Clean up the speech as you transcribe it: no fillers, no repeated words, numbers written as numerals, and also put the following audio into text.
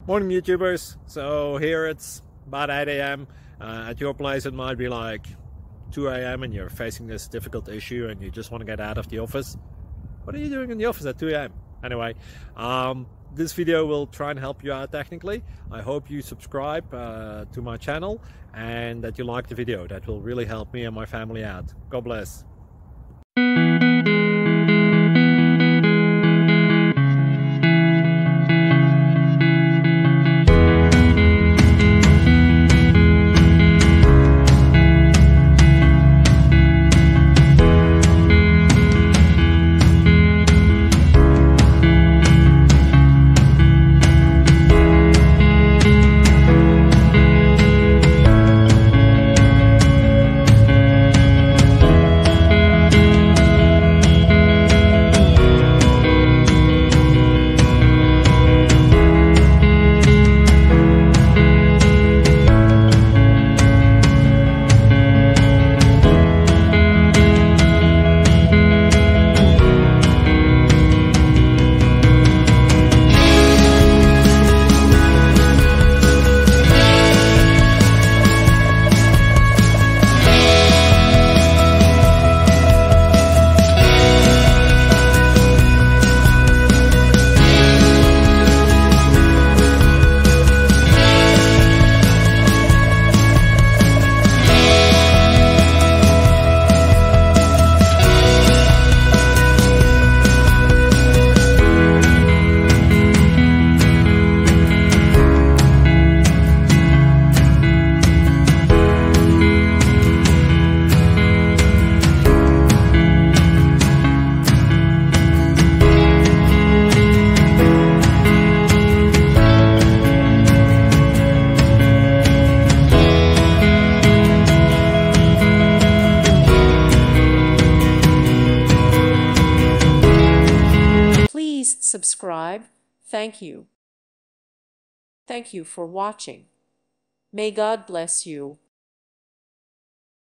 Morning YouTubers. So here it's about 8 a.m. At your place it might be like 2 a.m. and you're facing this difficult issue and you just want to get out of the office. What are you doing in the office at 2 a.m.? Anyway, this video will try and help you out technically. I hope you subscribe to my channel and that you like the video. That will really help me and my family out. God bless. Please subscribe. Thank you. Thank you for watching. May God bless you.